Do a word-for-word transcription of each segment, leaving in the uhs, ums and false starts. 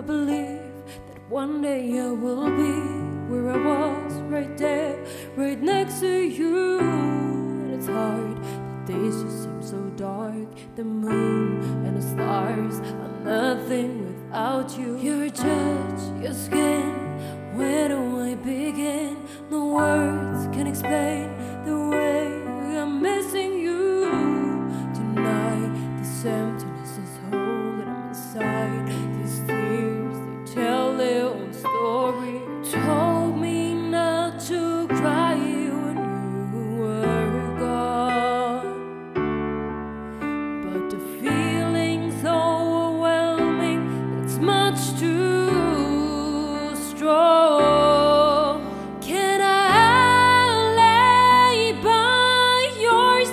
believe that one day I will be where I was, right there, right next to you. And it's hard, the days just seem so dark. The moon and the stars are nothing without you. You're a judge, your skin, where do I begin? No words can explain the way I'm missing you tonight. This emptiness is holding on inside. These tears, they tell their own story. You told me not to cry when you were gone, but the feeling's overwhelming. It's much too strong. Can I lay by your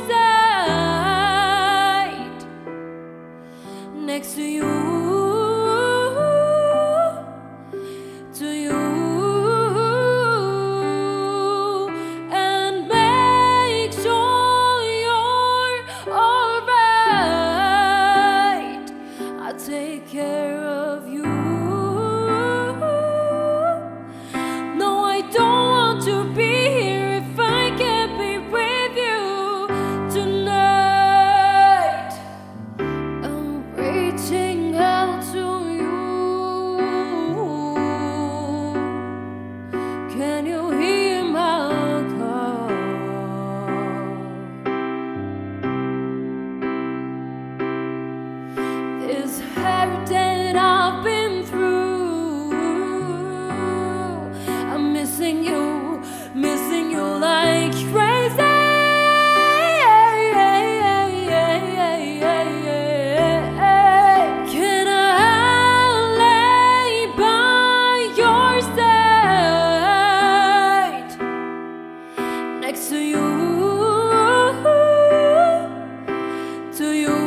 side next to you, to you, and make sure you're alright? I'll take care of you. No, I don't want to be here if I can't be with you tonight. I'm reaching out to you. Can you hear my call? This hurt that I've been through, I'm missing you, missing you like crazy. Can I lay by your side next to you, to you?